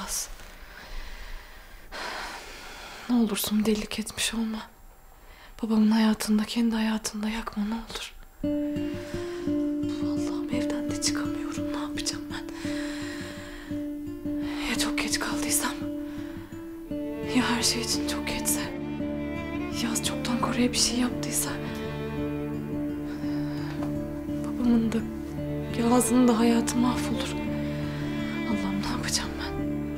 Yaz. Ne olursun delilik etmiş olma. Babamın hayatında, kendi hayatında yakma ne olur. Allah'ım evden de çıkamıyorum. Ne yapacağım ben? Ya çok geç kaldıysam? Ya her şey için çok geçse? Yaz çoktan Kore'ye bir şey yaptıysa? Babamın da, Yaz'ın da hayatı mahvolur. Allah'ım ne yapacağım ben?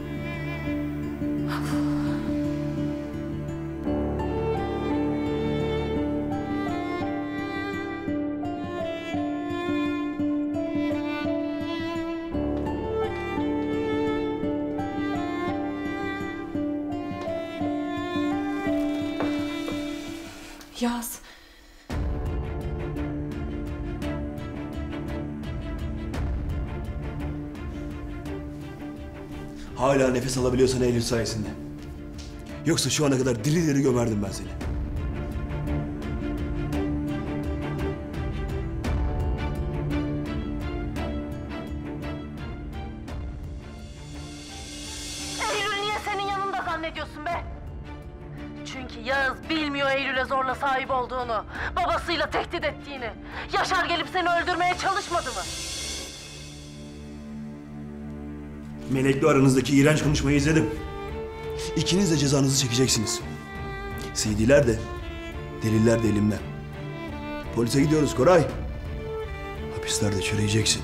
Yaz. Hala nefes alabiliyorsan Eylül sayesinde. Yoksa şu ana kadar diri diri gömerdim ben seni. Eylül niye senin yanında zannediyorsun be? Çünkü Yağız bilmiyor Eylül'e zorla sahip olduğunu, babasıyla tehdit ettiğini. Yaşar gelip seni öldürmeye çalışmadı mı? Melek'le aranızdaki iğrenç konuşmayı izledim. İkiniz de cezanızı çekeceksiniz. CD'ler de, deliller de elimden. Polise gidiyoruz Koray. Hapislerde çürüyeceksin.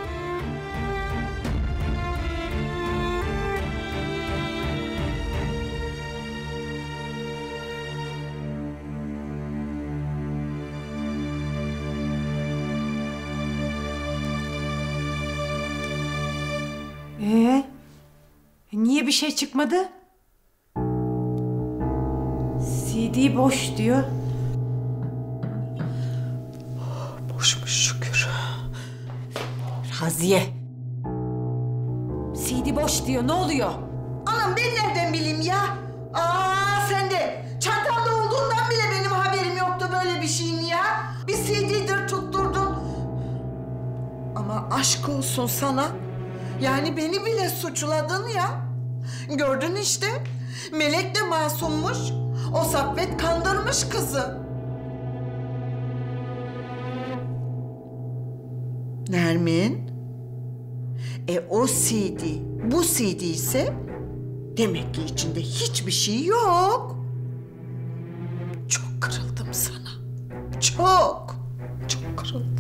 Niye bir şey çıkmadı? CD boş diyor. Boşmuş şükür. Raziye. CD boş diyor. Ne oluyor? Anam ben nereden bileyim ya? Sen de çantamda olduğundan bile benim haberim yoktu böyle bir şeyin ya. Bir CD'dir tutturdun. Ama aşk olsun sana. Yani beni bile suçladın ya. Gördün işte. Melek de masummuş. O Saffet kandırmış kızı. Nermin? O CD, bu CD ise demek ki içinde hiçbir şey yok. Çok kırıldım sana. Çok kırıldım.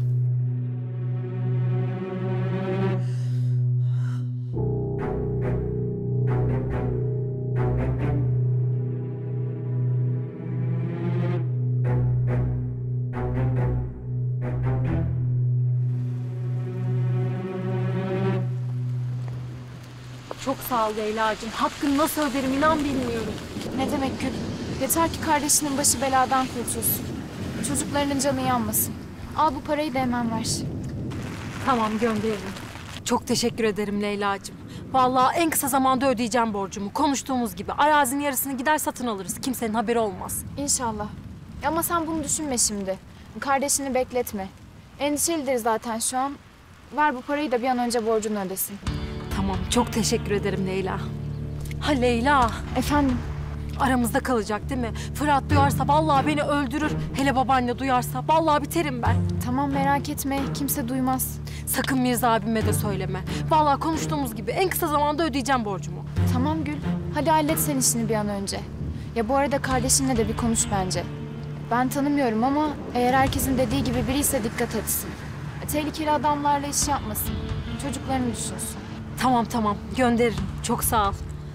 Çok sağ ol Leyla'cığım. Hakkını nasıl öderim inan bilmiyorum. Ne demek Gül? Yeter ki kardeşinin başı beladan kurtulsun. Çocuklarının canı yanmasın. Al bu parayı da hemen ver. Tamam gönderirim. Çok teşekkür ederim Leyla'cığım. Vallahi en kısa zamanda ödeyeceğim borcumu. Konuştuğumuz gibi arazinin yarısını gider satın alırız. Kimsenin haberi olmaz. İnşallah. Ama sen bunu düşünme şimdi. Kardeşini bekletme. Endişelidir zaten şu an. Ver bu parayı da bir an önce borcunu ödesin. Tamam çok teşekkür ederim Leyla. Ha Leyla. Efendim? Aramızda kalacak değil mi? Fırat duyarsa vallahi beni öldürür. Hele babaanne duyarsa vallahi biterim ben. Tamam merak etme. Kimse duymaz. Sakın Mirza abime de söyleme. Vallahi konuştuğumuz gibi en kısa zamanda ödeyeceğim borcumu. Tamam Gül. Hadi hallet sen işini bir an önce. Ya bu arada kardeşinle de bir konuş bence. Ben tanımıyorum ama eğer herkesin dediği gibi biriyse dikkat etsin. Tehlikeli adamlarla iş yapmasın. Çocuklarını düşünsün. Tamam gönderirim. Çok sağ ol.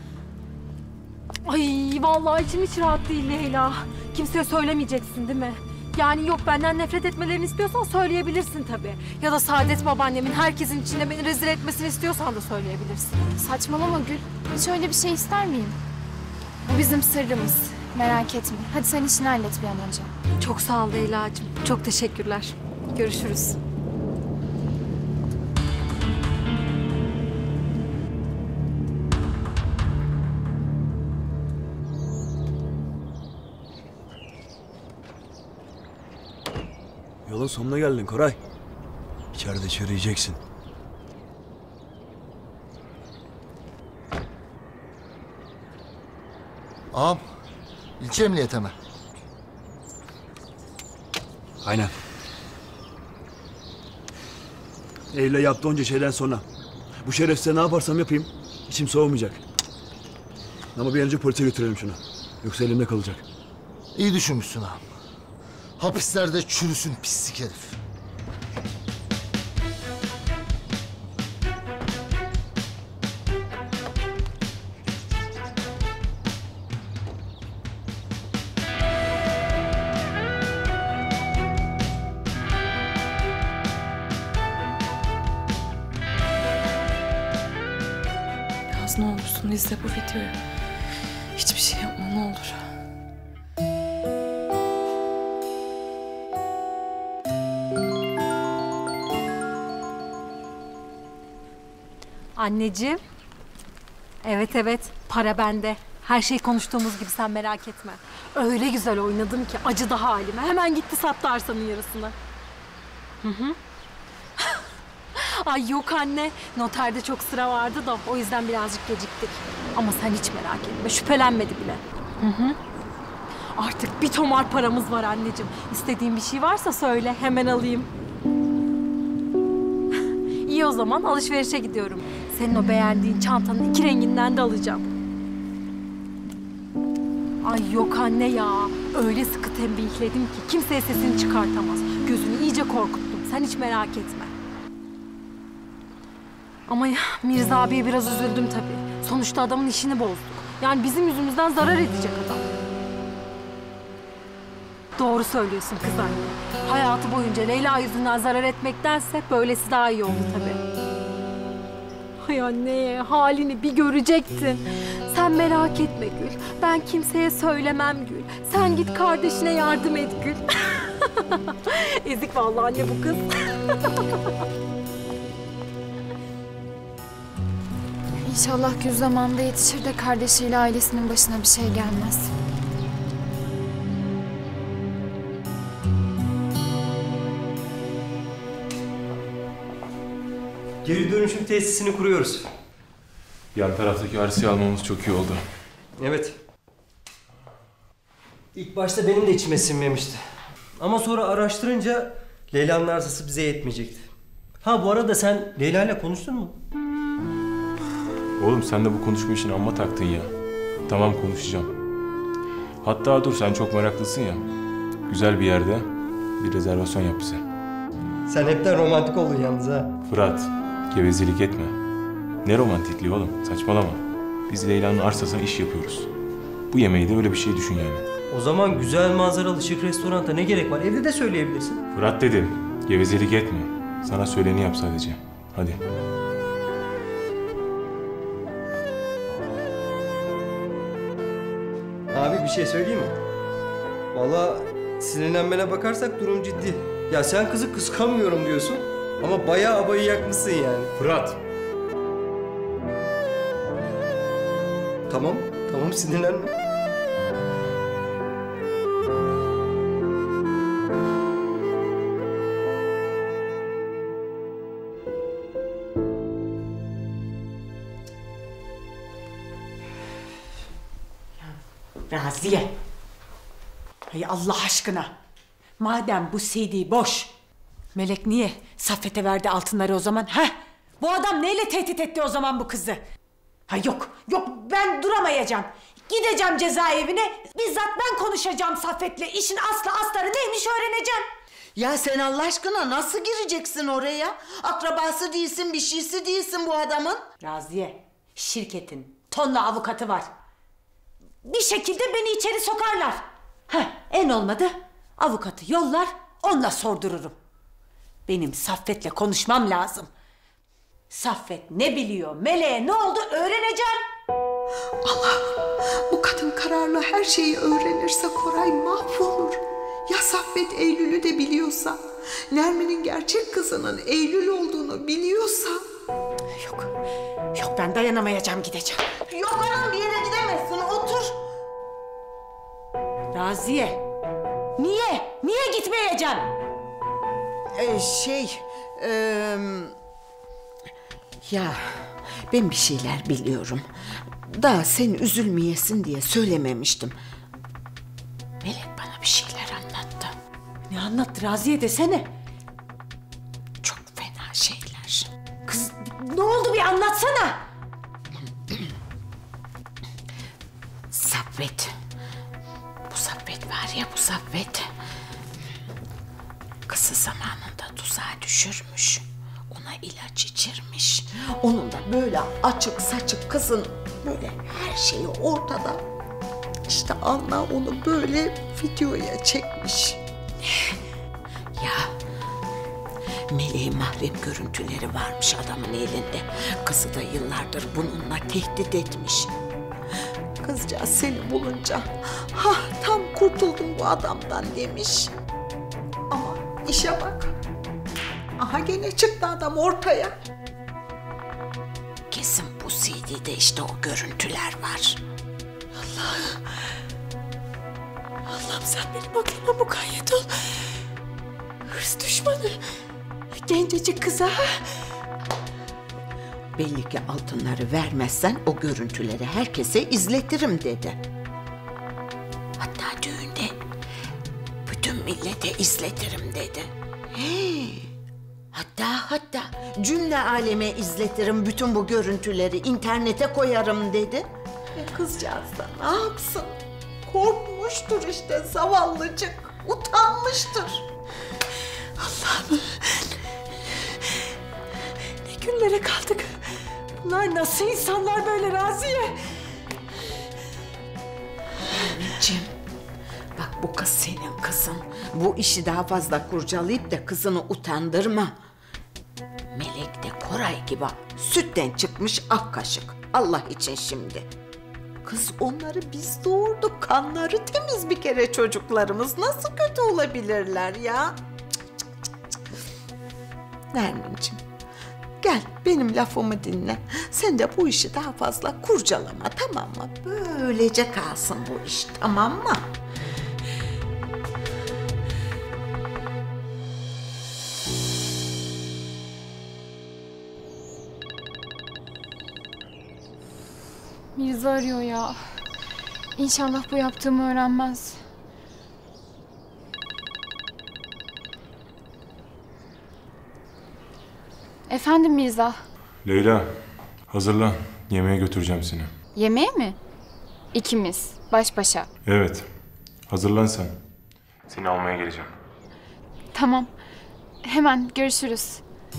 Ay vallahi içim hiç rahat değil Leyla. Kimseye söylemeyeceksin değil mi? Yani yok benden nefret etmelerini istiyorsan söyleyebilirsin tabii. Ya da Saadet babaannemin herkesin içinde beni rezil etmesini istiyorsan da söyleyebilirsin. Saçmalama Gül. Hiç öyle bir şey ister miyim? Bu bizim sırrımız. Merak etme. Hadi sen işini hallet bir an önce. Çok sağ ol Leyla'cığım. Çok teşekkürler. Görüşürüz. Yolun sonuna geldin Koray. İçeride çürüyeceksin. Ağam, ilçe emniyete mi? Aynen. Eylül'e yaptığı onca şeyden sonra bu şerefsize ne yaparsam yapayım içim soğumayacak. Ama bir an önce polise götürelim şunu. Yoksa elimde kalacak. İyi düşünmüşsün ağam. Hapislerde çürüsün pislik herif. Yaz ne olursun izle bu videoyu. Hiçbir şey yapma ne olur. Anneciğim. Evet para bende. Her şey konuştuğumuz gibi sen merak etme. Öyle güzel oynadım ki acıdı halime. Hemen gitti sattı arsanın yarısını. Hı. Ay yok anne. Noterde çok sıra vardı da o yüzden birazcık geciktik. Ama sen hiç merak etme. Şüphelenmedi bile. Hı. Artık bir tomar paramız var anneciğim. İstediğin bir şey varsa söyle hemen alayım. İyi o zaman alışverişe gidiyorum. Senin o beğendiğin çantanın 2 renginden de alacağım. Ay yok anne ya. Öyle sıkı tembihledim ki kimseye sesini çıkartamaz. Gözünü iyice korkuttum. Sen hiç merak etme. Ama ya, Mirza abiye biraz üzüldüm tabii. Sonuçta adamın işini bozduk. Yani bizim yüzümüzden zarar edecek adam. Doğru söylüyorsun kız anne. Hayatı boyunca Leyla yüzünden zarar etmektense böylesi daha iyi oldu tabii. Ay anne, halini bir görecektin. Sen merak etme Gül. Ben kimseye söylemem Gül. Sen git kardeşine yardım et Gül. Ezik vallahi anne bu kız. İnşallah Gül zamanında yetişir de kardeşiyle ailesinin başına bir şey gelmez. Geri dönüşüm tesisini kuruyoruz. Yan taraftaki arsayı almamız çok iyi oldu. Evet. İlk başta benim de içime sinmemişti. Ama sonra araştırınca Leyla'nın arsası bize yetmeyecekti. Ha bu arada sen Leyla ile konuştun mu? Oğlum sen de bu konuşma işini amma taktın ya. Tamam konuşacağım. Hatta dur sen çok meraklısın ya. Güzel bir yerde bir rezervasyon yap bize. Sen hepten romantik oldun yalnız ha. Fırat, gevezelik etme. Ne romantikliği oğlum, saçmalama. Biz Leyla'nın arsasına iş yapıyoruz. Bu yemeği de öyle bir şey düşün yani. O zaman güzel manzaralı şık restoranta ne gerek var? Evde de söyleyebilirsin. Fırat dedim, gevezelik etme. Sana söyleni yap sadece. Hadi. Abi bir şey söyleyeyim mi? Vallahi sinirlenmene bakarsak durum ciddi. Ya sen kızı kıskanmıyorum diyorsun ama bayağı abayı yakmışsın yani. Fırat! Tamam sinirlenme. Raziye. Hay Allah aşkına. Madem bu CD boş. Melek niye Saffet'e verdi altınları o zaman? Ha? Bu adam neyle tehdit etti o zaman bu kızı? Ha yok ben duramayacağım. Gideceğim cezaevine. Bizzat ben konuşacağım Saffet'le. İşin aslı astarı neymiş öğreneceğim. Ya sen Allah aşkına nasıl gireceksin oraya? Akrabası değilsin, bir şeysi değilsin bu adamın. Raziye, şirketin tonla avukatı var. Bir şekilde beni içeri sokarlar. En olmadı avukatı yollar, onunla sordururum. Benim Saffet'le konuşmam lazım. Saffet ne biliyor, Meleğe ne oldu öğreneceğim. Allah, bu kadın kararlı her şeyi öğrenirse Koray mahvolur. Ya Saffet Eylül'ü de biliyorsa, Nermin'in gerçek kızının Eylül olduğunu biliyorsa... Yok ben dayanamayacağım, gideceğim. Yok anam, bir yere gidemezsin, otur. Raziye, niye gitmeyeceğim? Ya ben bir şeyler biliyorum. Daha sen üzülmeyesin diye söylememiştim. Melek bana bir şeyler anlattı. Ne anlattı Raziye desene. Çok fena şeyler. Kız ne oldu bir anlatsana. Saffet. Bu Saffet var ya, bu Saffet. Kızı zamanında tuzağa düşürmüş. Ona ilaç içirmiş. Onun da böyle açık saçık kızın böyle her şeyi ortada. İşte Allah onu böyle videoya çekmiş. Ya Meleğin mahrem görüntüleri varmış adamın elinde. Kızı da yıllardır bununla tehdit etmiş. Kızcağız seni bulunca tam kurtuldum bu adamdan demiş. Ama işe bak. Aha gene çıktı adam ortaya. Kesin bu CD'de işte o görüntüler var. Allah'ım sen benim aklıma mukayyet ol. Hırs düşmanı. Gencecik kıza. Belli ki altınları vermezsen o görüntüleri herkese izletirim dedi. Hatta düğünde bütün millete izletirim dedi. Hatta cümle aleme izletirim bütün bu görüntüleri, internete koyarım dedi. Kızcağız da ne yapsın? Korkmuştur işte zavallıcık, utanmıştır. Allah'ım. Ne günlere kaldık. Bunlar nasıl insanlar böyle Raziye? Anneciğim, bak bu kız senin kızın. Bu işi daha fazla kurcalayıp da kızını utandırma. Melek de Koray gibi sütten çıkmış ak kaşık. Allah için şimdi. Kız onları biz doğurduk. Kanları temiz bir kere çocuklarımız. Nasıl kötü olabilirler ya? Nermin'ciğim, gel benim lafımı dinle. Sen de bu işi daha fazla kurcalama, tamam mı? Böylece kalsın bu iş, tamam mı? Mirza arıyor ya. İnşallah bu yaptığımı öğrenmez. Efendim Mirza. Leyla, hazırlan. Yemeğe götüreceğim seni. Yemeğe mi? İkimiz, baş başa. Evet, hazırlan sen. Seni almaya geleceğim. Tamam. Hemen görüşürüz.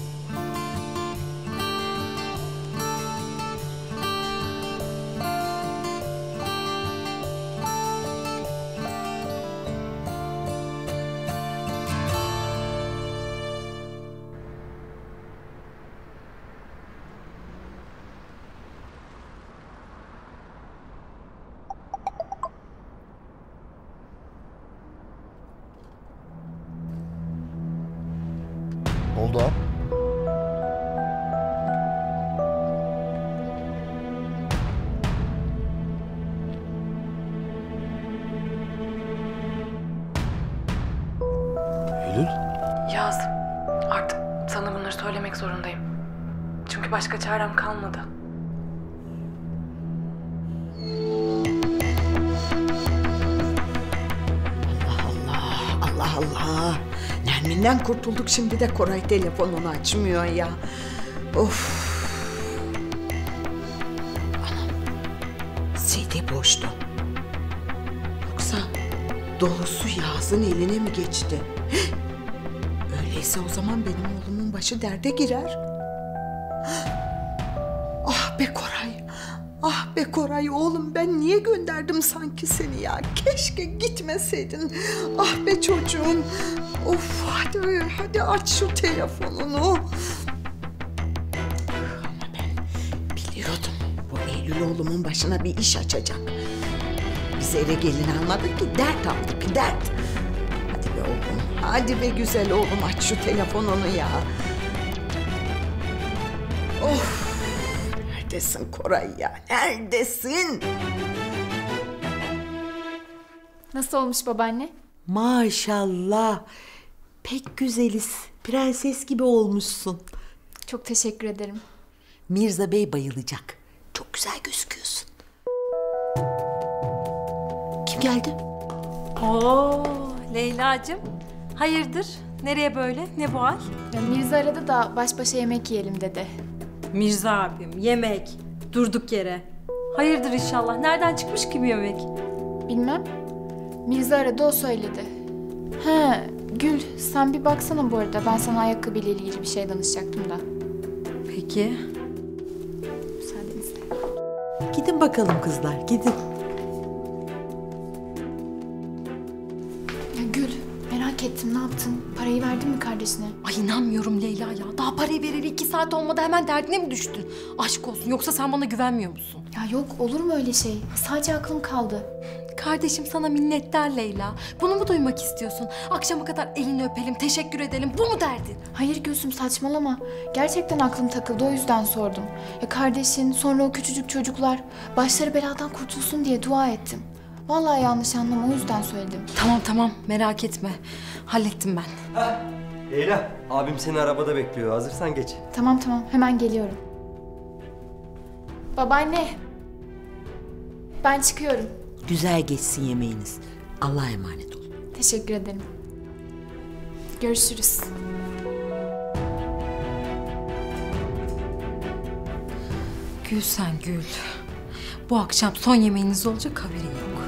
Oldu ha? Eylül? Yaz, artık sana bunları söylemek zorundayım. Çünkü başka çarem kalmadı. Allah Allah. Nermin'den kurtulduk, şimdi de Koray telefonunu açmıyor ya. Of. Anam, CD boştu. Yoksa dolusu Yağız'ın eline mi geçti? Öyleyse o zaman benim oğlumun başı derde girer. Ah be Koray. Ah be Koray oğlum, ben niye gönderdim sanki seni ya? Keşke gitmeseydin. Ah be çocuğum. Of hadi aç şu telefonunu. Ama ben biliyordum bu Eylül oğlumun başına bir iş açacak. Biz eve gelin almadık ki, dert aldık, dert. Hadi be oğlum, hadi be güzel oğlum, aç şu telefonunu ya. Of. Neredesin Koray ya? Neredesin? Nasıl olmuş babaanne? Maşallah. Pek güzeliz. Prenses gibi olmuşsun. Çok teşekkür ederim. Mirza Bey bayılacak. Çok güzel gözüküyorsun. Kim geldi? Oo Leyla'cığım. Hayırdır? Nereye böyle? Ne bu hal? Ya Mirza aradı da baş başa yemek yiyelim dedi. Mirza abim, yemek. Durduk yere. Hayırdır inşallah. Nereden çıkmış ki bir yemek? Bilmem. Mirza aradı, o söyledi. He Gül, sen bir baksana bu arada. Ben sana ayakkabıyla ilgili bir şey danışacaktım da. Peki. Müsaadenizle. Gidin bakalım kızlar, gidin. Ya Gül, merak ettim, ne yaptın? Parayı verdin mi kardeşine? Ay inanmıyorum Leyla ya. Daha parayı vereli 2 saat olmadı hemen derdine mi düştün? Aşk olsun, yoksa sen bana güvenmiyor musun? Ya yok, olur mu öyle şey? Sadece aklım kaldı. Kardeşim sana minnettar Leyla. Bunu mu duymak istiyorsun? Akşama kadar elini öpelim, teşekkür edelim. Bu mu derdin? Hayır Gülsüm, saçmalama. Gerçekten aklım takıldı, o yüzden sordum. Ya kardeşin, sonra o küçücük çocuklar başları beladan kurtulsun diye dua ettim. Vallahi yanlış anlama, o yüzden söyledim. Tamam merak etme. Hallettim ben. Leyla, abim seni arabada bekliyor. Hazırsan geç. Tamam hemen geliyorum. Babaanne. Ben çıkıyorum. Güzel geçsin yemeğiniz. Allah'a emanet olun. Teşekkür ederim. Görüşürüz. Gül sen gül. Bu akşam son yemeğiniz olacak, haberin yok.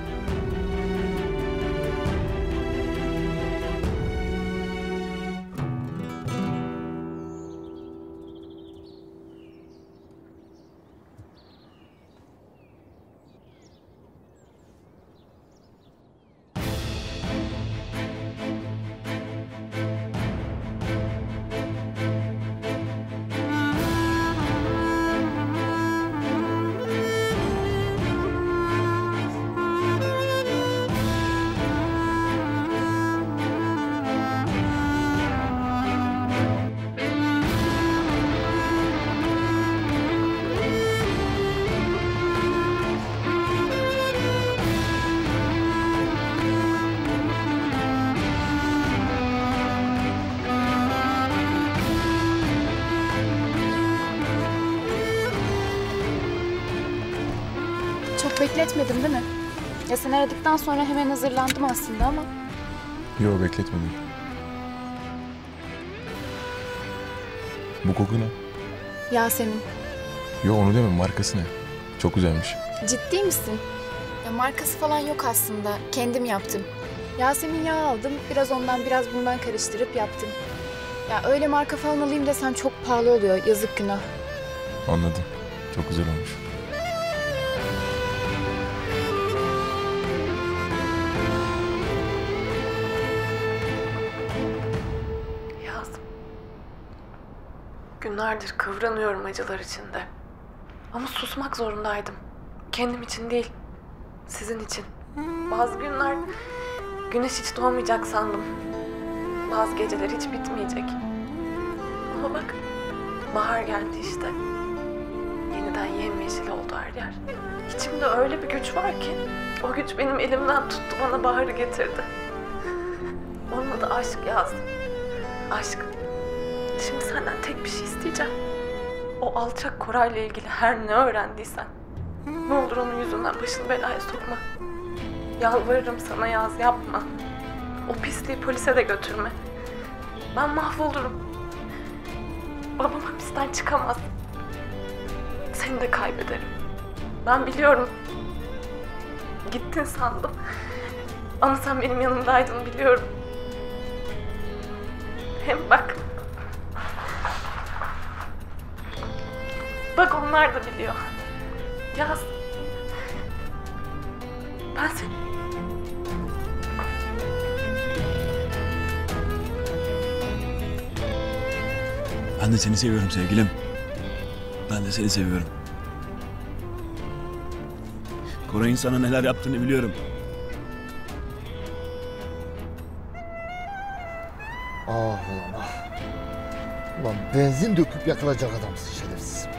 Çok bekletmedim değil mi? Ya sen aradıktan sonra hemen hazırlandım aslında ama. Yo, bekletmedim. Bu koku ne? Yasemin. Yo, onu deme, markası ne? Çok güzelmiş. Ciddi misin? Ya markası falan yok aslında. Kendim yaptım. Yasemin yağı aldım. Biraz ondan biraz bundan karıştırıp yaptım. Ya öyle marka falan alayım desen çok pahalı oluyor. Yazık, günah. Anladım. Çok güzel olmuş. Yaz. Günlerdir kıvranıyorum acılar içinde. Ama susmak zorundaydım. Kendim için değil, sizin için. Bazı günler güneş hiç doğmayacak sandım. Bazı geceler hiç bitmeyecek. Ama bak, bahar geldi işte. Yeniden yemyeşil oldu her yer. İçimde öyle bir güç var ki, o güç benim elimden tuttu, bana baharı getirdi. Onun adı aşk Yaz. Aşk. Şimdi senden tek bir şey isteyeceğim. O alçak Koray'la ilgili her ne öğrendiysen, ne olur onun yüzünden başını belaya sokma. Yalvarırım sana Yaz, yapma. O pisliği polise de götürme. Ben mahvolurum. Babam hapisten çıkamaz. Seni de kaybederim. Ben biliyorum. Gittin sandım. Ama sen benim yanımdaydın, biliyorum. Hem bak. Bak, onlar da biliyor. Yaz. Ben seni... Ben de seni seviyorum sevgilim. Ben de seni seviyorum. Koray'ın sana neler yaptığını biliyorum. Ah ulan ah. Ulan benzin döküp yakılacak adamsın şerefsiz.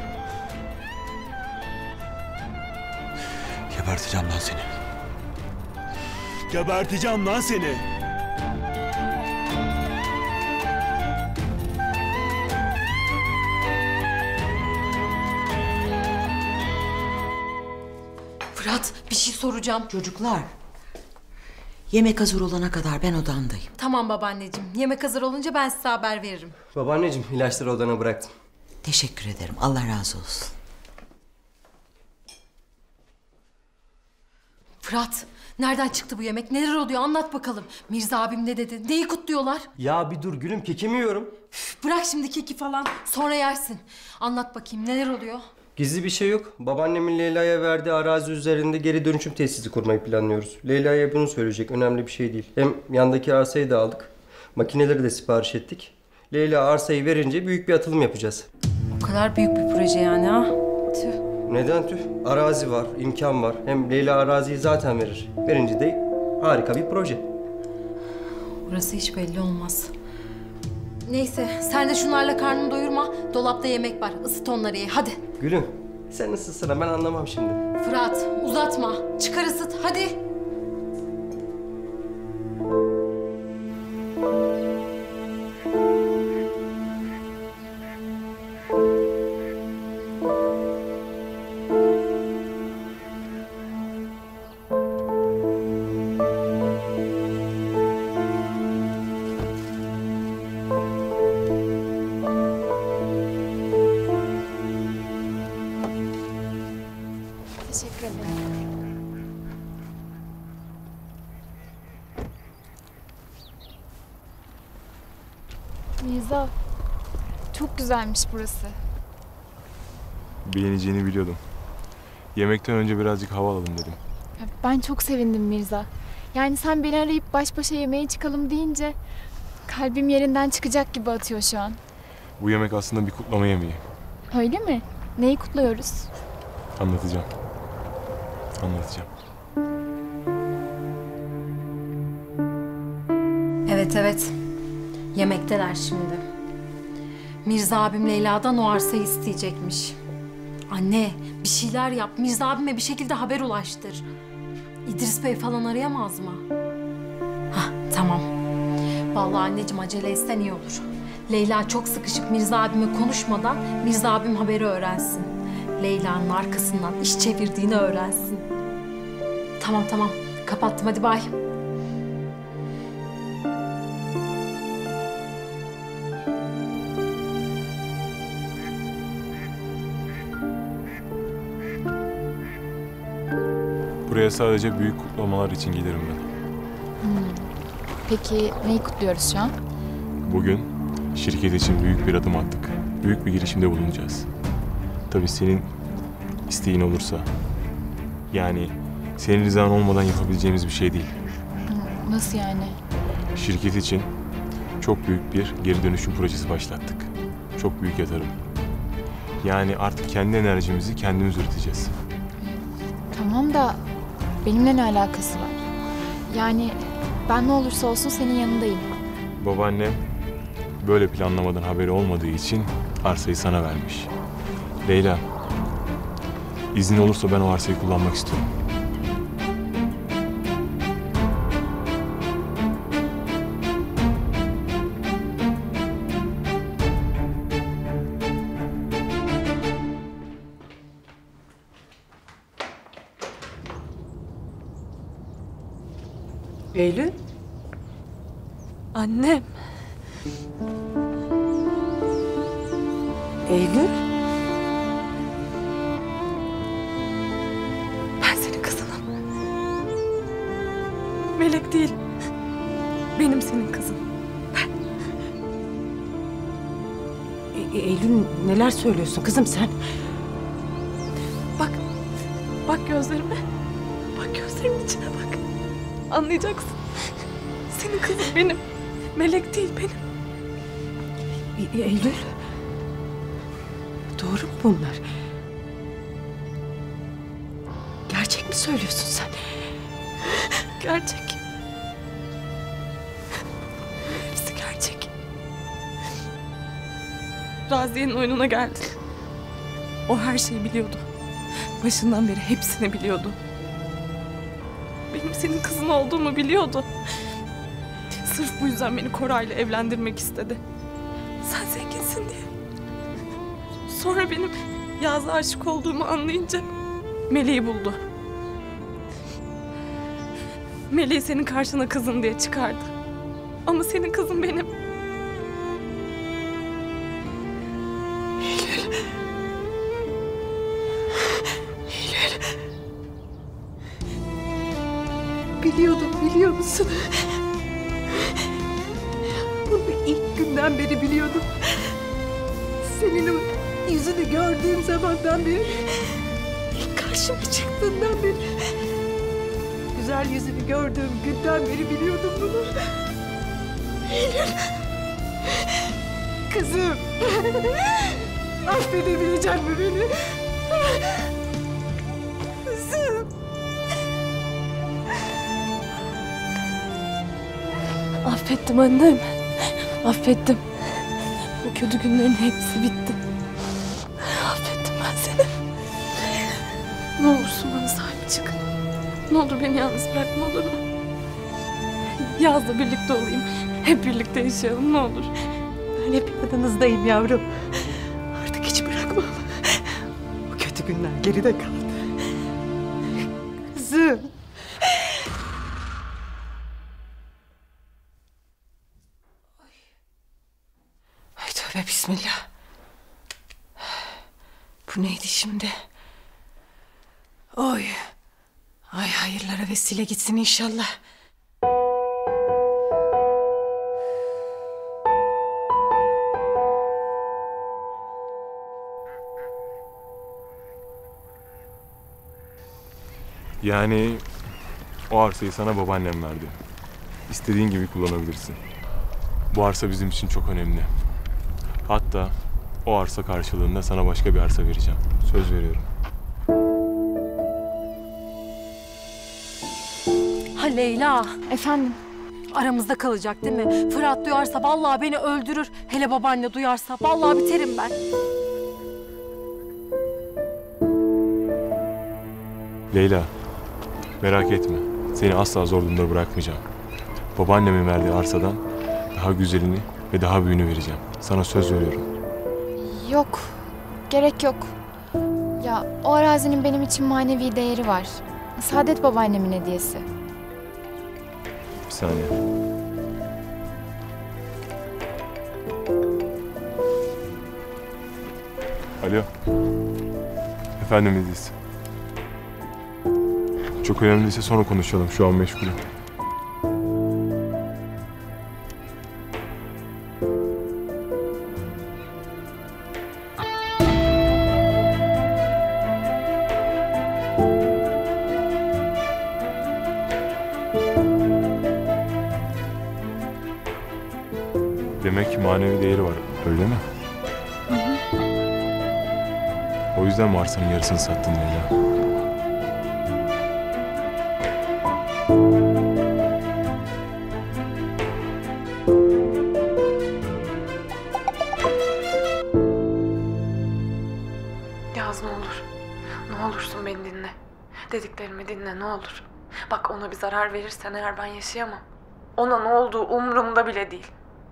Geberteceğim lan seni. Geberteceğim lan seni. Fırat, bir şey soracağım. Çocuklar, yemek hazır olana kadar ben odamdayım. Tamam babaanneciğim. Yemek hazır olunca ben size haber veririm. Babaanneciğim ilaçları odana bıraktım. Teşekkür ederim. Allah razı olsun. Fırat, nereden çıktı bu yemek? Neler oluyor? Anlat bakalım. Mirza abim ne dedi? Neyi kutluyorlar? Ya bir dur gülüm, kekimi yiyorum. Bırak şimdi keki falan. Sonra yersin. Anlat bakayım neler oluyor? Gizli bir şey yok. Babaannemin Leyla'ya verdiği arazi üzerinde geri dönüşüm tesisi kurmayı planlıyoruz. Leyla'ya bunu söyleyecek. Önemli bir şey değil. Hem yandaki arsayı da aldık. Makineleri de sipariş ettik. Leyla arsayı verince büyük bir atılım yapacağız. O kadar büyük bir proje yani ha? Tüh. Neden tüh? Arazi var, imkan var. Hem Leyla araziyi zaten verir. Verince de harika bir proje. Burası hiç belli olmaz. Neyse sen de şunlarla karnını doyurma. Dolapta yemek var. Isıt onları ye. Hadi. Gülüm, sen ısıtsana, ben anlamam şimdi. Fırat uzatma. Çıkar ısıt. Hadi. Teşekkür ederim. Mirza, çok güzelmiş burası. Beğeneceğini biliyordum. Yemekten önce birazcık hava alalım dedim. Ben çok sevindim Mirza. Yani sen beni arayıp baş başa yemeğe çıkalım deyince kalbim yerinden çıkacak gibi atıyor şu an. Bu yemek aslında bir kutlama yemeği. Öyle mi? Neyi kutluyoruz? Anlatacağım. Anlatacağım. Evet. Yemekteler şimdi. Mirza abim Leyla'dan o arsayı isteyecekmiş. Anne bir şeyler yap. Mirza abime bir şekilde haber ulaştır. İdris Bey falan arayamaz mı? Hah tamam. Vallahi anneciğim acele etsen iyi olur. Leyla çok sıkışıp Mirza abime konuşmadan Mirza abim haberi öğrensin. Leyla'nın arkasından iş çevirdiğini öğrensin. Tamam. Kapattım hadi bay. Buraya sadece büyük kutlamalar için gelirim ben. Peki neyi kutluyoruz şu an? Bugün şirket için büyük bir adım attık. Büyük bir girişimde bulunacağız. Tabii senin isteğin olursa. Yani senin rızan olmadan yapabileceğimiz bir şey değil. Nasıl yani? Şirket için çok büyük bir geri dönüşüm projesi başlattık. Çok büyük yatırım. Yani artık kendi enerjimizi kendimiz üreteceğiz. Tamam da benimle ne alakası var? Yani ben ne olursa olsun senin yanındayım. Babaannem böyle planlamadan haberi olmadığı için arsayı sana vermiş. Leyla, izin olursa ben o arsayı kullanmak istiyorum. Eylül? Annem. Eylül? Ben senin kızınım. Melek değil. Benim senin kızım. Ben. Eylül neler söylüyorsun kızım sen? Bak. Bak gözlerime. Bak gözlerimin içine bak. Anlayacaksın. Senin kızın benim. Melek değil benim. Eylül. Doğru mu bunlar? Gerçek mi söylüyorsun sen? Gerçek. Hepsi gerçek. Raziye'nin oyununa geldi. O her şeyi biliyordu. Başından beri hepsini biliyordu. Benim senin kızın olduğumu biliyordu. Sırf bu yüzden beni Koray'la evlendirmek istedi. Sen zenginsin diye. Sonra benim Yaz'a aşık olduğumu anlayınca Meleği buldu. Melek'i senin karşına kızın diye çıkardı. Ama senin kızın benim. Biliyordum, biliyor musun? Bunu ilk günden beri biliyordum. Senin o yüzünü gördüğüm zamandan beri, ilk karşıma çıktığından beri, güzel yüzünü gördüğüm günden beri biliyordum bunu. Eylül, kızım, affedebilecek mi beni? Kızım. Affettim annem. Affettim. Bu kötü günlerin hepsi bitti. Affettim ben seni. Ne olursun bana sahip çık. Ne olur beni yalnız bırakma, olur mu? Yazla birlikte olayım. Hep birlikte yaşayalım, ne olur. Ben hep yanınızdayım yavrum. Artık hiç bırakmam. Bu kötü günler geride kaldı. Kızım. Ay tövbe bismillah. Bu neydi şimdi? Oy. Ay hayırlara vesile gitsin inşallah. Yani o arsayı sana babaannem verdi. İstediğin gibi kullanabilirsin. Bu arsa bizim için çok önemli. Hatta o arsa karşılığında sana başka bir arsa vereceğim. Söz veriyorum. Ha Leyla. Efendim? Aramızda kalacak değil mi? Fırat duyarsa vallahi beni öldürür. Hele babaanne duyarsa vallahi biterim ben. Leyla, merak etme. Seni asla zor durumda bırakmayacağım. Babaannemin verdiği arsadan daha güzelini ve daha büyüğünü vereceğim. Sana söz veriyorum. Yok. Gerek yok. Ya o arazinin benim için manevi değeri var. Saadet babaannemin hediyesi. Bir saniye. Alo. Efendim İdris. Çok önemliyse sonra konuşalım. Şu an meşgulüm. Demek ki manevi değeri var, öyle mi? Hı hı. O yüzden mi arsanın yarısını sattın Leyla? Yaz ne olur. Ne olursun beni dinle. Dediklerimi dinle ne olur. Bak ona bir zarar verirsen eğer ben yaşayamam. Ona ne olduğu umurumda bile değil.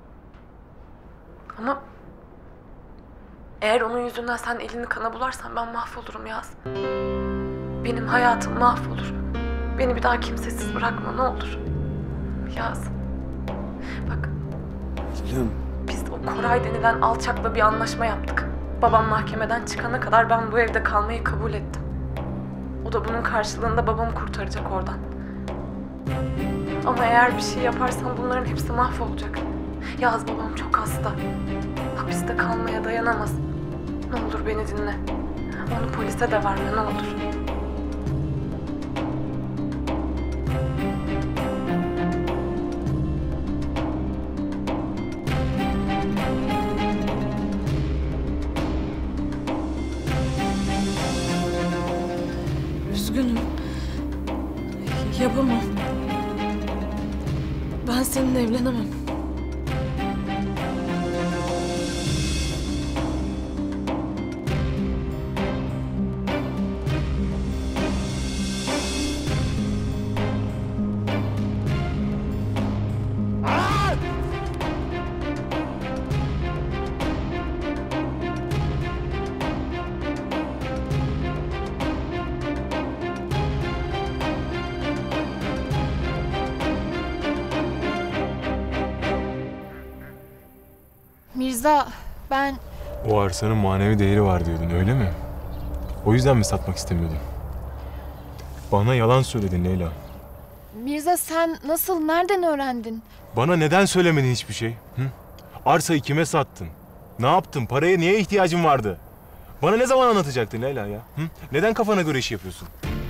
Ama eğer onun yüzünden sen elini kana bularsan ben mahvolurum Yaz. Benim hayatım mahvolur. Beni bir daha kimsesiz bırakma ne olur. Yaz. Bak. Selim. Biz o Koray denilen alçakla bir anlaşma yaptık. Babam mahkemeden çıkana kadar ben bu evde kalmayı kabul ettim. O da bunun karşılığında babamı kurtaracak oradan. Ama eğer bir şey yaparsan bunların hepsi mahvolacak. Yaz babam çok hasta. Hapiste kalmaya dayanamaz. Ne olur beni dinle. Onu polise de verme ne olur. Üzgünüm. Yapamam. Ben seninle evlenemem. Mirza, ben... O arsanın manevi değeri var diyordun, öyle mi? O yüzden mi satmak istemiyordun? Bana yalan söyledin Leyla. Mirza sen nasıl, nereden öğrendin? Bana neden söylemedin hiçbir şey? Hı? Arsayı kime sattın? Ne yaptın? Paraya niye ihtiyacın vardı? Bana ne zaman anlatacaktın Leyla ya? Hı? Neden kafana göre iş yapıyorsun?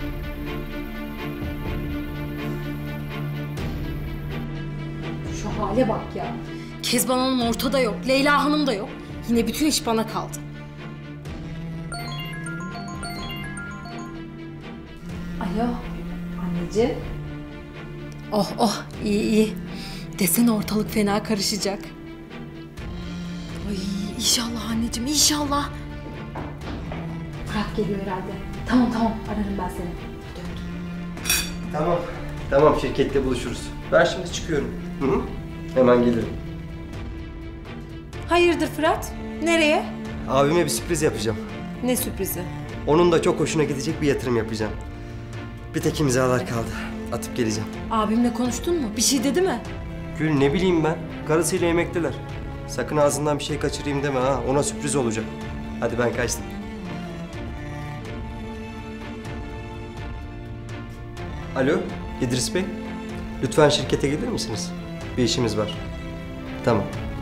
Şu hale bak ya. Kezban Hanım ortada yok, Leyla Hanım da yok. Yine bütün iş bana kaldı. Alo, anneciğim. Oh oh, iyi iyi. Desene ortalık fena karışacak. Ay inşallah anneciğim, inşallah. Fırat geliyor herhalde. Tamam tamam, ararım ben seni. Tamam şirkette buluşuruz. Ben şimdi çıkıyorum. Hı? Hemen gelirim. Hayırdır Fırat? Nereye? Abime bir sürpriz yapacağım. Ne sürprizi? Onun da çok hoşuna gidecek bir yatırım yapacağım. Bir tek imzalar kaldı. Atıp geleceğim. Abimle konuştun mu? Bir şey dedi mi? Gül ne bileyim ben. Karısıyla yemekteler. Sakın ağzından bir şey kaçırayım deme ha. Ona sürpriz olacak. Hadi ben kaçtım. Alo İdris Bey. Lütfen şirkete gelir misiniz? Bir işimiz var. Tamam.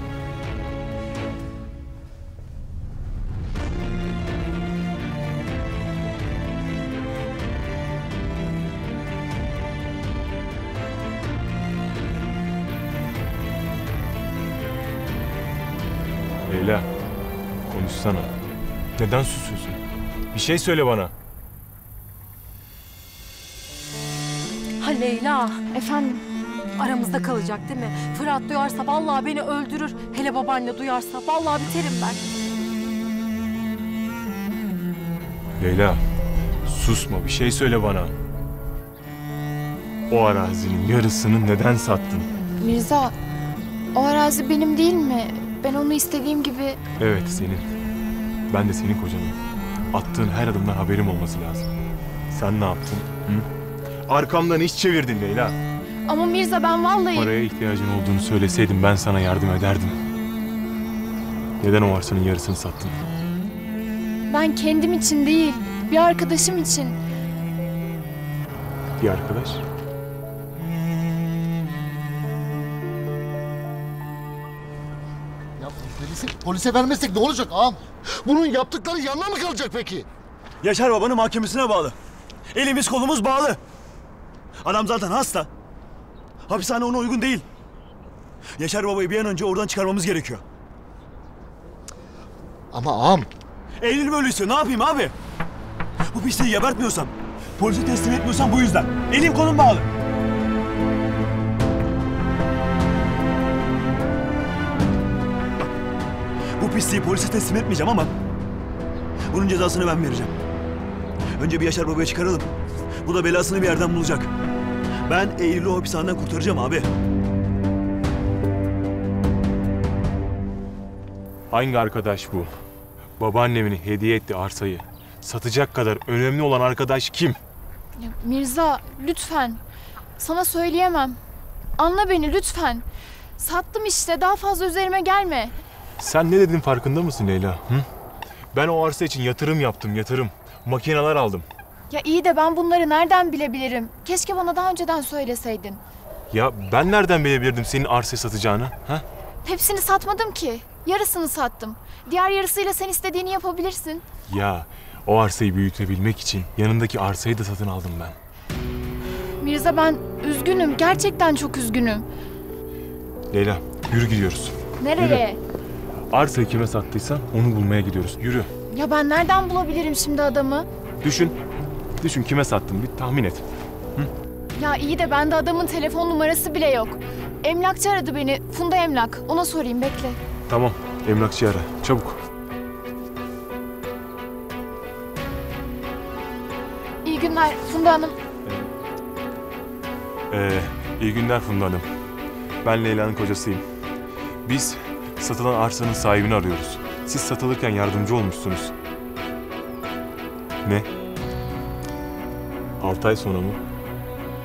Leyla, konuşsana. Neden susuyorsun? Bir şey söyle bana. Ha Leyla, Efendim? aramızda kalacak değil mi? Fırat duyarsa vallahi beni öldürür. Hele babaanne duyarsa vallahi biterim ben. Leyla, susma, bir şey söyle bana. O arazinin yarısını neden sattın? Mirza, o arazi benim değil mi? Ben onu istediğim gibi... Evet, senin. Ben de senin kocanım. Attığın her adımdan haberim olması lazım. Sen ne yaptın? Hı? Arkamdan iş çevirdin Leyla. Ama Mirza ben vallahi... Paraya ihtiyacın olduğunu söyleseydim ben sana yardım ederdim. Neden o arsanın yarısını sattın? Ben kendim için değil, bir arkadaşım için. Bir arkadaş? Ya polise vermezsek ne olacak ağam? Bunun yaptıkları yanına mı kalacak peki? Yaşar babanın mahkemesine bağlı. Elimiz kolumuz bağlı. Adam zaten hasta. Hapishane ona uygun değil. Yaşar babayı bir an önce oradan çıkarmamız gerekiyor. Ama ağam. Eylül böyle istiyor. Ne yapayım abi? Bu pisliği gebertmiyorsam, polise teslim etmiyorsam bu yüzden. Elim kolum bağlı. Bak, bu pisliği polise teslim etmeyeceğim ama bunun cezasını ben vereceğim. Önce bir Yaşar babaya çıkaralım. Bu da belasını bir yerden bulacak. Ben Eylül'ü o hapishaneden kurtaracağım abi. Hangi arkadaş bu? Babaannemin hediye ettiği arsayı satacak kadar önemli olan arkadaş kim? Ya Mirza, lütfen. Sana söyleyemem. Anla beni lütfen. Sattım işte, daha fazla üzerime gelme. Sen ne dedin farkında mısın Leyla? Hı? Ben o arsa için yatırım yaptım, yatırım. Makineler aldım. Ya iyi de ben bunları nereden bilebilirim? Keşke bana daha önceden söyleseydin. Ya ben nereden bilebilirdim senin arsayı satacağını? Ha? Hepsini satmadım ki. Yarısını sattım. Diğer yarısıyla sen istediğini yapabilirsin. Ya o arsayı büyütebilmek için yanındaki arsayı da satın aldım ben. Mirza ben üzgünüm. Gerçekten çok üzgünüm. Leyla yürü gidiyoruz. Nereye? Yürü. Arsayı kime sattıysan onu bulmaya gidiyoruz. Yürü. Ya ben nereden bulabilirim şimdi adamı? Düşün. Düşün kime sattın bir tahmin et. Hı? Ya iyi de bende adamın telefon numarası bile yok. Emlakçı aradı beni. Funda Emlak. Ona sorayım bekle. Tamam emlakçıyı ara çabuk. İyi günler Funda Hanım. İyi günler Funda Hanım. Ben Leyla'nın kocasıyım. Biz satılan arsanın sahibini arıyoruz. Siz satılırken yardımcı olmuşsunuz. Ne? 6 ay sonra mı?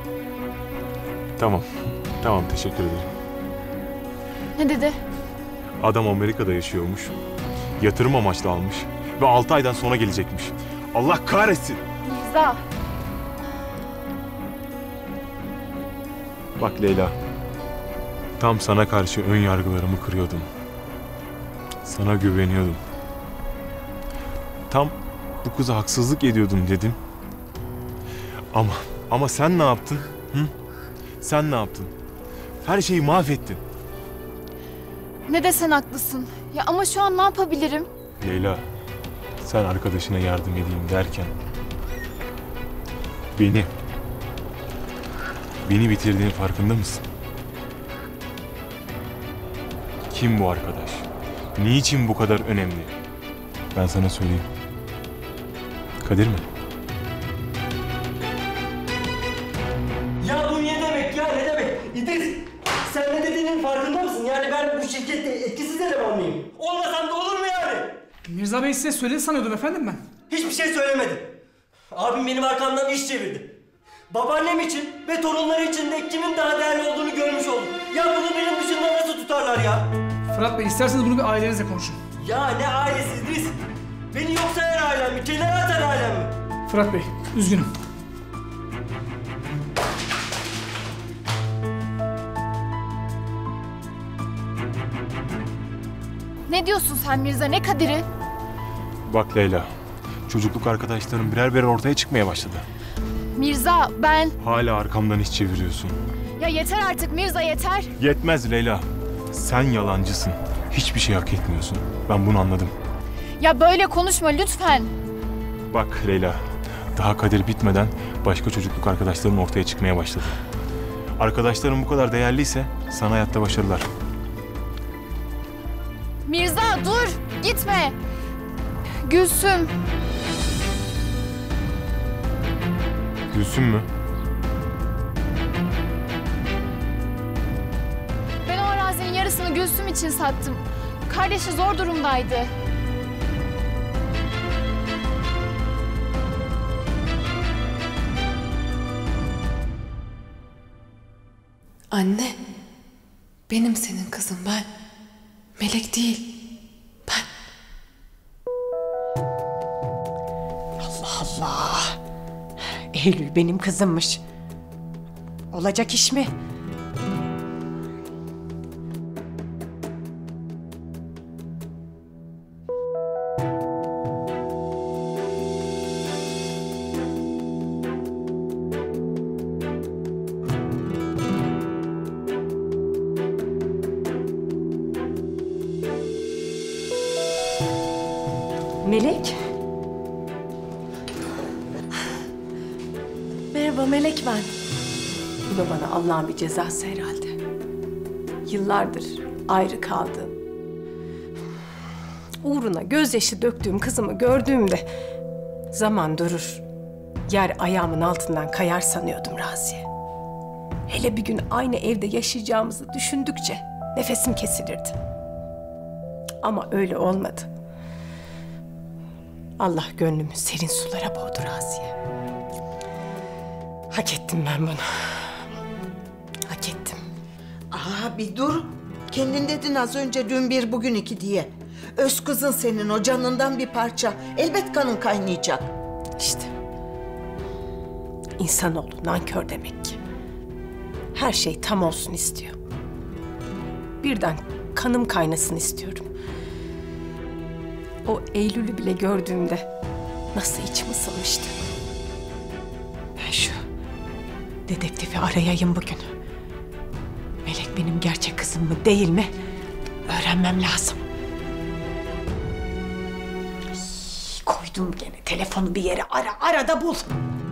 Tamam. Tamam teşekkür ederim. Ne dedi? Adam Amerika'da yaşıyormuş. Yatırım amaçlı almış. Ve 6 aydan sonra gelecekmiş. Allah kahretsin. Mirza. Bak Leyla. Tam sana karşı ön yargılarımı kırıyordum. Sana güveniyordum. Tam bu kıza haksızlık ediyordum dedim. Ama sen ne yaptın? Hı? Sen ne yaptın? Her şeyi mahvettin. Ne desen haklısın. Ya ama şu an ne yapabilirim? Leyla, sen arkadaşına yardım edeyim derken beni bitirdiğinin farkında mısın? Kim bu arkadaş? Niçin bu kadar önemli? Ben sana söyleyeyim. Kadir mi? Ya bu ne demek ya, ne demek? İdris, sen ne dediğinin farkında mısın? Yani ben bu şirkette etkisiz eleman mıyım? Olmasam da olur mu yani? Mirza Bey size söyledi sanıyordum efendim ben. Hiçbir şey söylemedi. Abim benim arkamdan iş çevirdi. Babaannem için ve torunları için de kimin daha değerli olduğunu görmüş oldum. Ya bunu benim dışında nasıl tutarlar ya? Fırat Bey isterseniz bunu bir ailenizle konuşun. Ya ne ailesi İdris? Beni yok sayan ailem mi? Kenara atan ailem mi? Fırat Bey, üzgünüm. Ne diyorsun sen Mirza, ne Kadir'i? Bak Leyla, çocukluk arkadaşlarım birer birer ortaya çıkmaya başladı. Mirza, ben... Hala arkamdan iş çeviriyorsun. Ya yeter artık Mirza, yeter. Yetmez Leyla. Sen yalancısın. Hiçbir şey hak etmiyorsun. Ben bunu anladım. Ya böyle konuşma lütfen. Bak Leyla, daha Kadir bitmeden başka çocukluk arkadaşların ortaya çıkmaya başladı. Arkadaşların bu kadar değerliyse sana hayatta başarılar. Mirza dur, gitme. Gülsüm. Gülsüm mü? Ben o arazinin yarısını Gülsüm için sattım. Kardeşi zor durumdaydı. Anne, benim senin kızım ben. Melek değil, ben. Allah Allah. Eylül benim kızımmış. Olacak iş mi? Melek. Merhaba, Melek ben. Bu da bana Allah'ın bir cezası herhalde. Yıllardır ayrı kaldığım, uğruna gözyaşı döktüğüm kızımı gördüğümde zaman durur, yer ayağımın altından kayar sanıyordum Raziye. Hele bir gün aynı evde yaşayacağımızı düşündükçe nefesim kesilirdi. Ama öyle olmadı. Allah gönlümü serin sulara boğdu Raziye. Hak ettim ben bunu. Hak ettim. Aa bir dur. Kendin dedin az önce dün bir bugün iki diye. Öz kızın senin, o canından bir parça. Elbet kanın kaynayacak. İşte. İnsanoğlu nankör demek ki. Her şey tam olsun istiyor. Birden kanım kaynasın istiyorum. O Eylül'ü bile gördüğümde nasıl içim ısınmıştı. Ben şu dedektifi arayayım bugün. Melek benim gerçek kızım mı değil mi? Öğrenmem lazım. Ay, koydum gene telefonu bir yere, ara da bul.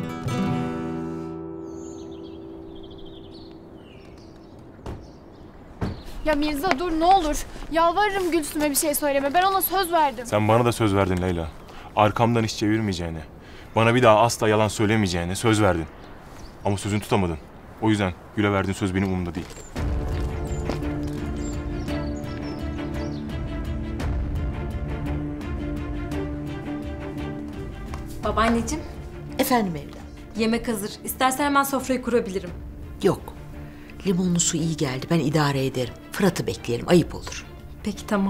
Ya Mirza dur ne olur. Yalvarırım Gülsüm'e bir şey söyleme. Ben ona söz verdim. Sen bana da söz verdin Leyla. Arkamdan iş çevirmeyeceğine, bana bir daha asla yalan söylemeyeceğine söz verdin. Ama sözünü tutamadın. O yüzden Gül'e verdiğin söz benim umurumda değil. Babaanneciğim, Efendim evladım. yemek hazır. İstersen hemen sofrayı kurabilirim. Yok. Limonlu su iyi geldi. Ben idare ederim. Fırat'ı bekleyelim. Ayıp olur. Peki tamam.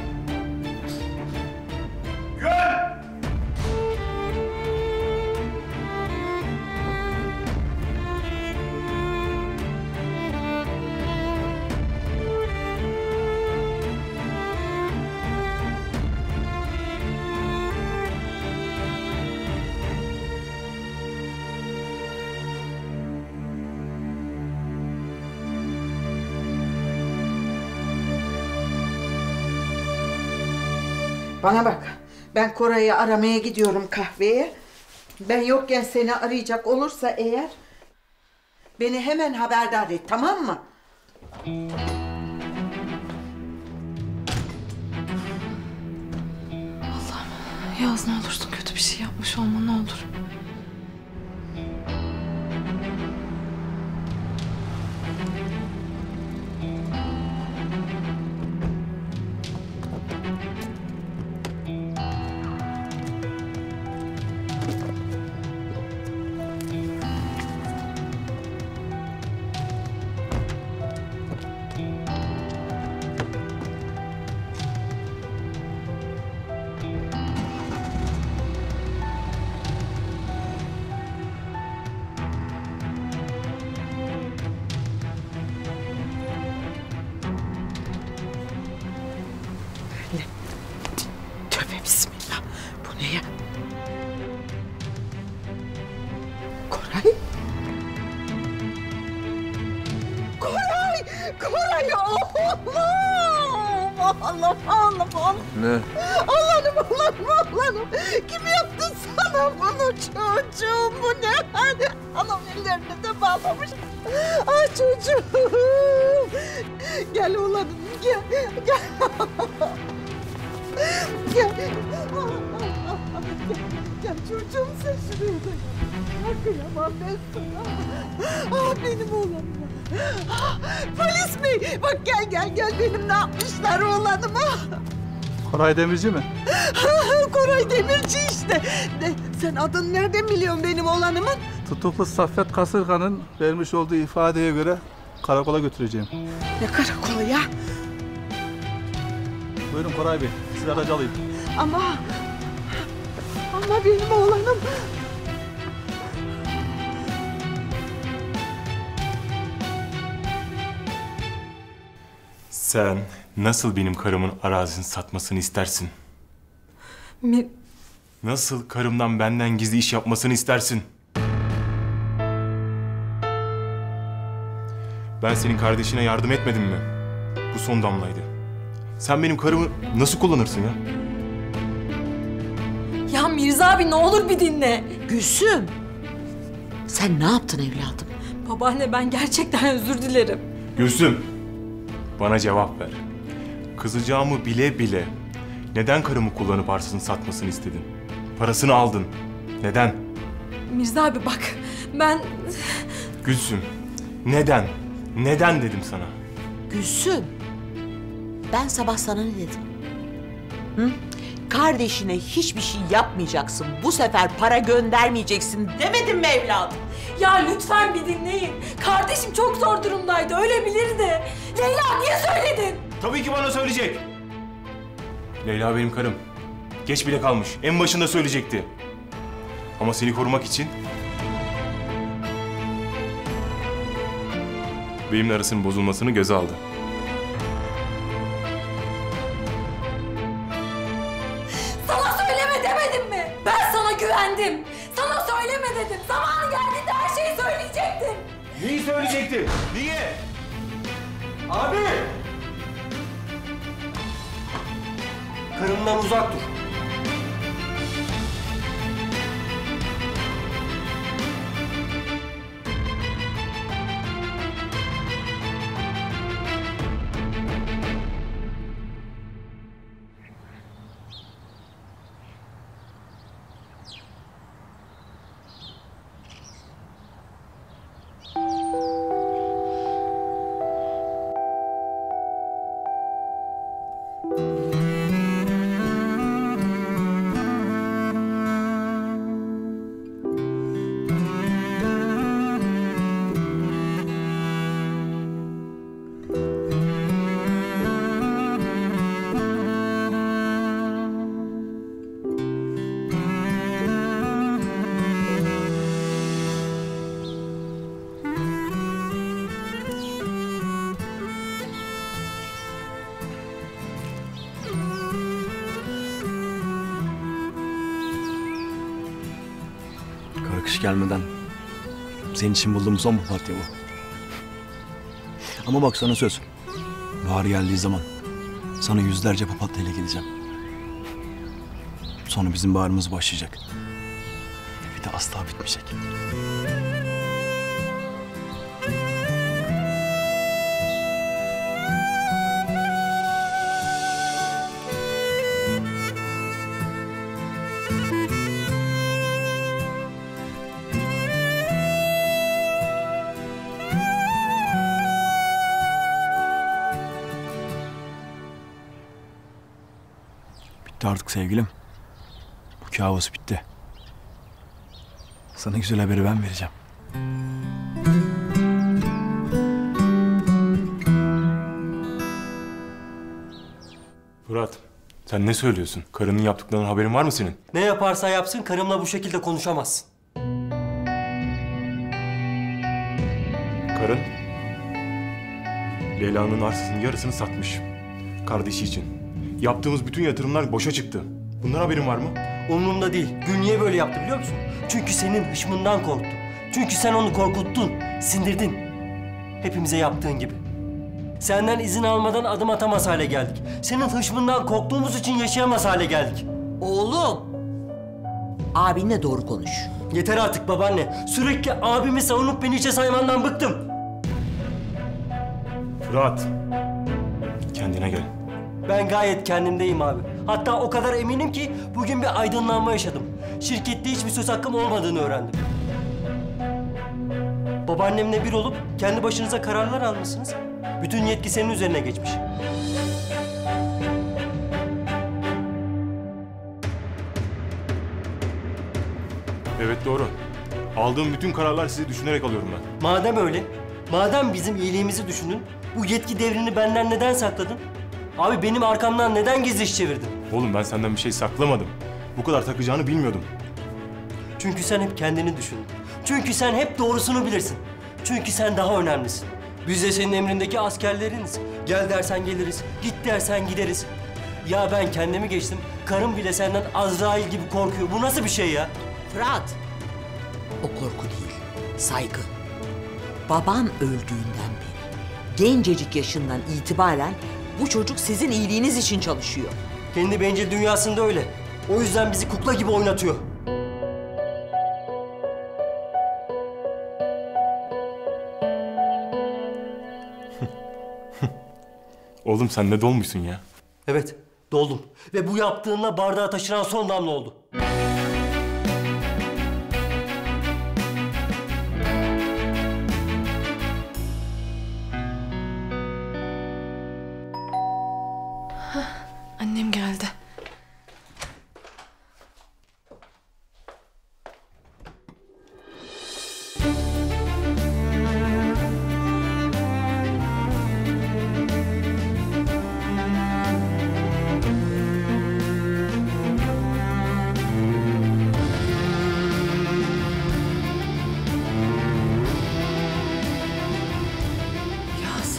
Bana bak, ben Koray'ı aramaya gidiyorum kahveye. Ben yokken seni arayacak olursa eğer beni hemen haberdar et, tamam mı? Allah'ım Yağız, ne olursun kötü bir şey yapmış olma, ne olur. Tövbe bismillah. Bu ne ya? Koray? Koray! Koray oğlum! Allah'ım! Ne? Allah'ım! Kim yaptı sana bunu çocuğum? Bu ne hali? Anam ellerini de bağlamış. Ah çocuğum! Gel oğlanım, gel. Gel. Gel çocuğum, sen şuraya da gel. Kıyamam ben sana. Ah benim oğlanım. Polis bey, bak gel benim ne yapmışlar oğlanıma. Koray Demirci mi? Koray Demirci işte. Sen adını nereden biliyorsun benim oğlanımın? Tutuklu Saffet Kasırga'nın vermiş olduğu ifadeye göre karakola götüreceğim. Ne karakolu ya? Buyurun Koray Bey, sizi aracı alayım. Ama benim oğlanım. Sen nasıl benim karımın arazisini satmasını istersin? Nasıl karımdan benden gizli iş yapmasını istersin? Ben senin kardeşine yardım etmedim mi? Bu son damlaydı. Sen benim karımı nasıl kullanırsın ya? Ya Mirza abi ne olur bir dinle. Gülsüm, sen ne yaptın evladım? Babaanne ben gerçekten özür dilerim. Gülsüm, bana cevap ver. Kızacağımı bile bile neden karımı kullanıp arsasını satmasını istedin? Parasını aldın. Neden? Mirza abi bak ben... Gülsüm, neden? Neden dedim sana? Gülsüm, ben sabah sana ne dedim? Hı? Kardeşine hiçbir şey yapmayacaksın, bu sefer para göndermeyeceksin demedim mi evladım? Ya lütfen bir dinleyin. Kardeşim çok zor durumdaydı, ölebilirdi. Leyla niye söyledin? Tabii ki bana söyleyecek. Leyla benim karım. Geç bile kalmış. En başında söyleyecekti. Ama seni korumak için... benimle arasının bozulmasını göze aldı. Sana söyleme demedim mi? Ben sana güvendim. Sana söyleme dedim. Zamanı geldiğinde her şeyi söyleyecektin. Neyi söyleyecekti? Niye? Abi! Karımdan uzak dur. gelmeden senin için bulduğum son papatya bu. Ama bak sana söz. Bahar geldiği zaman sana yüzlerce papatyayla geleceğim. Sonra bizim baharımız başlayacak. Bir de asla bitmeyecek. Bitti artık sevgilim. Bu kabus bitti. Sana güzel haberi ben vereceğim. Fırat, sen ne söylüyorsun? Karının yaptıklarının haberin var mı senin? Ne yaparsa yapsın karımla bu şekilde konuşamazsın. Karın, Leyla'nın arsasının yarısını satmış. Kardeşi için. Yaptığımız bütün yatırımlar boşa çıktı. Bundan haberin var mı? Umurumda değil. Gül niye böyle yaptı biliyor musun? Çünkü senin hışmından korktu. Çünkü sen onu korkuttun, sindirdin. Hepimize yaptığın gibi. Senden izin almadan adım atamaz hale geldik. Senin hışmından korktuğumuz için yaşayamaz hale geldik. Oğlum, abinle doğru konuş. Yeter artık babaanne. Sürekli abimi savunup beni içe saymandan bıktım. Fırat, kendine gel. Ben gayet kendimdeyim abi. Hatta o kadar eminim ki bugün bir aydınlanma yaşadım. Şirkette hiçbir söz hakkım olmadığını öğrendim. Babaannemle bir olup kendi başınıza kararlar almışsınız. Bütün yetki senin üzerine geçmiş. Evet doğru. Aldığım bütün kararlar sizi düşünerek alıyorum ben. Madem öyle, madem bizim iyiliğimizi düşündün, bu yetki devrini benden neden sakladın? Abi benim arkamdan neden gizli iş çevirdin? Oğlum ben senden bir şey saklamadım. Bu kadar takacağını bilmiyordum. Çünkü sen hep kendini düşündün. Çünkü sen hep doğrusunu bilirsin. Çünkü sen daha önemlisin. Biz de senin emrindeki askerleriniz. Gel dersen geliriz, git dersen gideriz. Ya ben kendimi geçtim, karım bile senden Azrail gibi korkuyor. Bu nasıl bir şey ya? Fırat, o korku değil, saygı. Baban öldüğünden beri, gencecik yaşından itibaren bu çocuk sizin iyiliğiniz için çalışıyor. Kendi bencil dünyasında öyle. O yüzden bizi kukla gibi oynatıyor. Oğlum sen ne dolmuşsun ya? Evet, doldum. Ve bu yaptığınla bardağı taşıran son damla oldu. Annem geldi. Yaz.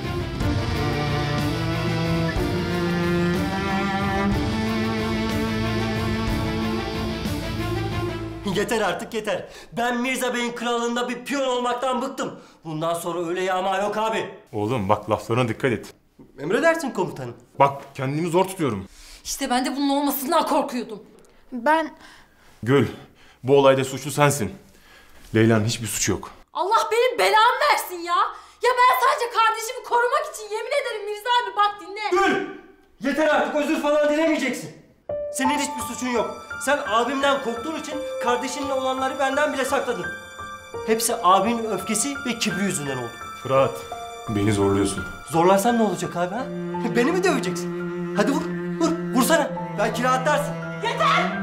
Yeter artık yeter. Ben Mirza Bey'in krallığında bir piyon olmaktan bıktım. Bundan sonra öyle yağma yok abi. Oğlum bak laflarına dikkat et. Emredersin komutanım. Bak kendimi zor tutuyorum. İşte ben de bunun olmasından korkuyordum. Ben... Gül, bu olayda suçlu sensin. Leyla'nın hiçbir suçu yok. Allah benim belamı versin ya. Ya ben sadece kardeşimi korumak için yemin ederim Mirza abi bak dinle. Gül! Yeter artık özür falan dilemeyeceksin. Senin hiçbir suçun yok. Sen abimden korktuğun için kardeşinle olanları benden bile sakladın. Hepsi abimin öfkesi ve kibri yüzünden oldu. Fırat, beni zorluyorsun. Zorlarsan ne olacak abi ha? Beni mi döveceksin? Hadi vur, vursana. Belki rahatlarsın. Yeter!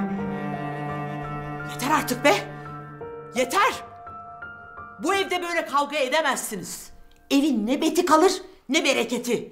Yeter artık be! Yeter! Bu evde böyle kavga edemezsiniz. Evin ne beti kalır ne bereketi.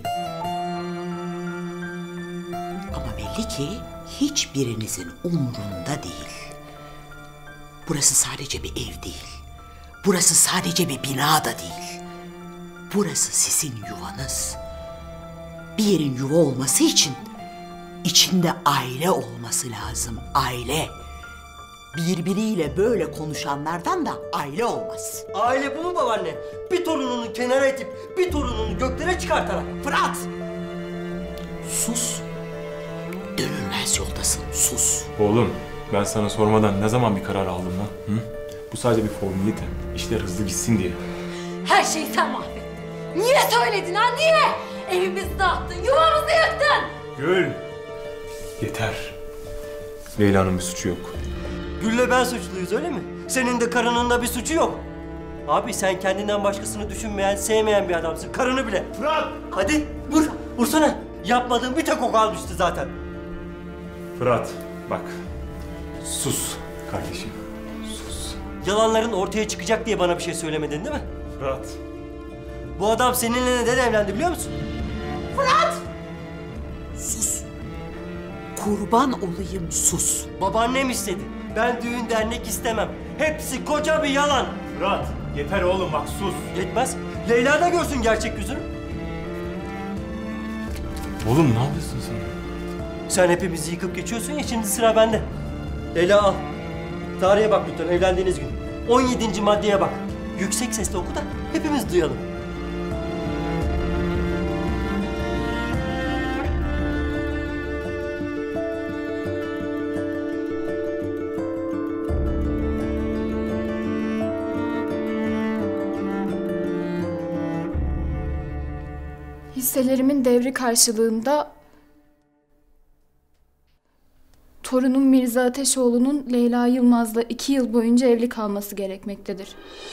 Ama belli ki hiçbirinizin umurunda değil. Burası sadece bir ev değil. Burası sadece bir bina da değil. Burası sizin yuvanız. Bir yerin yuva olması için içinde aile olması lazım. Aile. Birbiriyle böyle konuşanlardan da aile olmaz. Aile bu mu babaanne? Bir torununu kenara itip bir torununu göklere çıkartarak. Fırat! Sus. Dönülmez yoldasın, sus. Oğlum, ben sana sormadan ne zaman bir karar aldım lan? Hı? Bu sadece bir formalite. İşler hızlı gitsin diye. Her şeyi sen mahvettin. Niye söyledin ha, niye? Evimizi dağıttın, yuvamızı yıktın. Gül! Yeter. Leyla'nın bir suçu yok. Gül'le ben suçluyuz öyle mi? Senin de karının da bir suçu yok. Abi sen kendinden başkasını düşünmeyen, sevmeyen bir adamsın. Karını bile. Fırat! Hadi vur, vursana. Yapmadığın bir tek o kalmıştı zaten. Fırat, bak. Sus kardeşim. Sus. Yalanların ortaya çıkacak diye bana bir şey söylemedin değil mi? Fırat. Bu adam seninle neden evlendi biliyor musun? Fırat! Sus. Kurban olayım, sus. Babaannem istedi. Ben düğün dernek istemem. Hepsi koca bir yalan. Fırat, yeter oğlum bak sus. Yetmez. Leyla da görsün gerçek yüzünü. Oğlum ne yapıyorsun sen? Sen hepimizi yıkıp geçiyorsun ya, şimdi sıra bende. Leyla al. Tarihe bak lütfen, evlendiğiniz gün. 17. maddeye bak. Yüksek sesle oku da hepimiz duyalım. Hisselerimin devri karşılığında torunum Mirza Ateşoğlu'nun Leyla Yılmaz'la 2 yıl boyunca evli kalması gerekmektedir.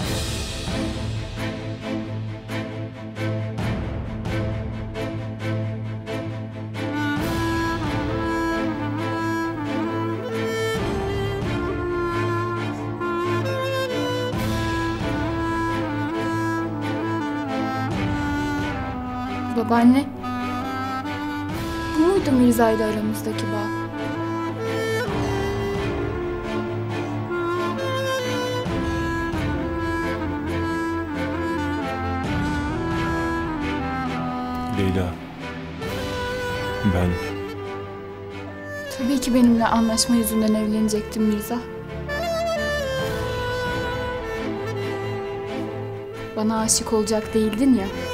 Babaanne, bu muydu Mirza ile aramızdaki bağ? Leyla. Ben... Tabii ki benimle anlaşma yüzünden evlenecektin Mirza. Bana aşık olacak değildin ya.